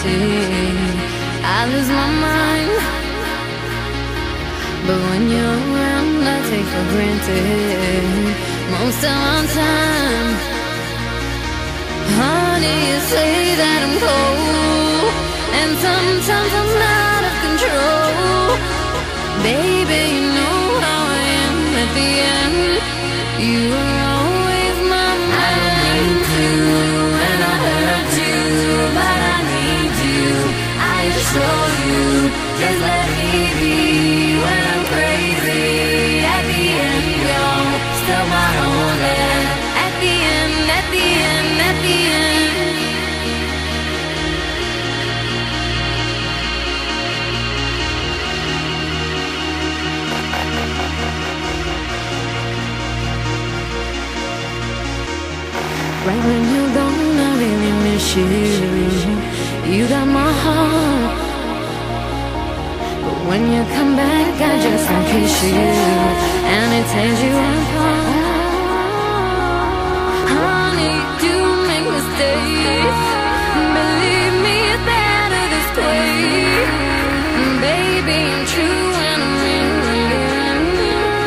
romantic. I lose my mind, but when you're around, I take for granted most of my time. Honey, you say that I'm cold, and sometimes I'm out of control. Baby, you know how I am at the end. You are always my man. I don't mean to, and I hurt you, but I need you. I assure you, just let me be. When I'm crazy, at the end, you're still my only. At the end, at the end, at the end. Right when you're gone, I really miss you. You got my heart, but when you come back, I just can't kiss you, and it tears you apart. Honey, you do make mistakes. Believe me, it's better this way. Baby, I'm true and I'm real.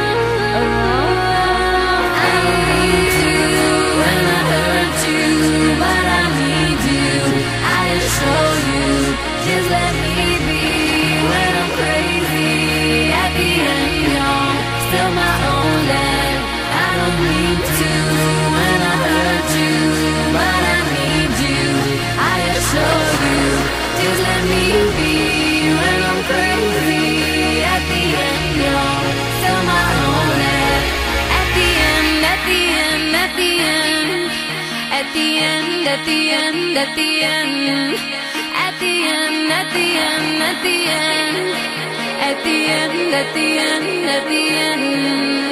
I don't mean to, and I hurt you, but I need you. I assure you, just let me be. When I'm crazy, at the end, you're still my only. I don't mean to, and I hurt you, but I need you. I assure you, just let me be. When I'm crazy, at the end, you're still my only. At the end, at the end, at the end. At the end, at the end, at the end. At the end, at the end, at the end. At the end, at the end, at the end.